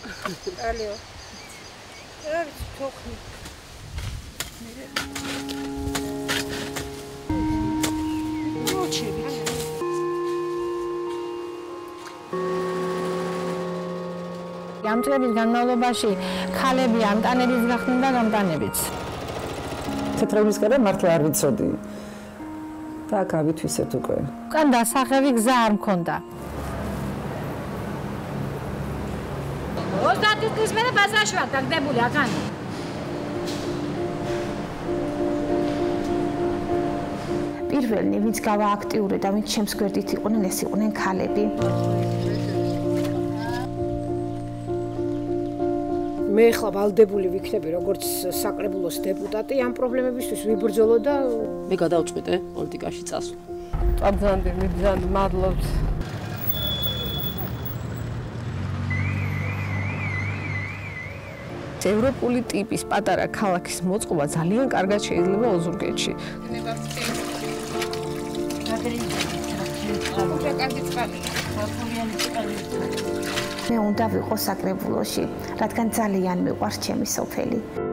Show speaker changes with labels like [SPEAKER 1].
[SPEAKER 1] Алло. Тохни. Молчи.
[SPEAKER 2] ამ წლების განმავლობაში ქალები ამტანების გახდნენ და გამტანებიც.
[SPEAKER 3] თეთრებისკენ მართლა არ ვიცოდი. და გავითვისეთ უკვე.
[SPEAKER 2] უკან დასახევი გზა არ მქონდა.
[SPEAKER 4] 30 წლის მერე ბაზარში ვარ დაგდებული აქან.
[SPEAKER 5] პირველნი ვინც გავა აქტიური და ვინც ჩემს გვერდით იყვნენ ეს იყვნენ ქალები.
[SPEAKER 1] მე ხლა ვალდებული ვიქნები როგორც საკრებულოს დეპუტატი ამ პრობლემებისთვის ვიბრძოლო და
[SPEAKER 6] მე გადავწყვიტე პოლიტიკაში წასვლა.
[SPEAKER 2] Აბზანდი მიბზანდი მადლობთ. ევროპული ტიპის პატარა ქალაქის მოწყობა ძალიან კარგად შეიძლება ოზურგეთში.
[SPEAKER 5] მე უნდა ვიყო საკრებულოში, რადგან ძალიან მიყვარს ჩემი სოფელი.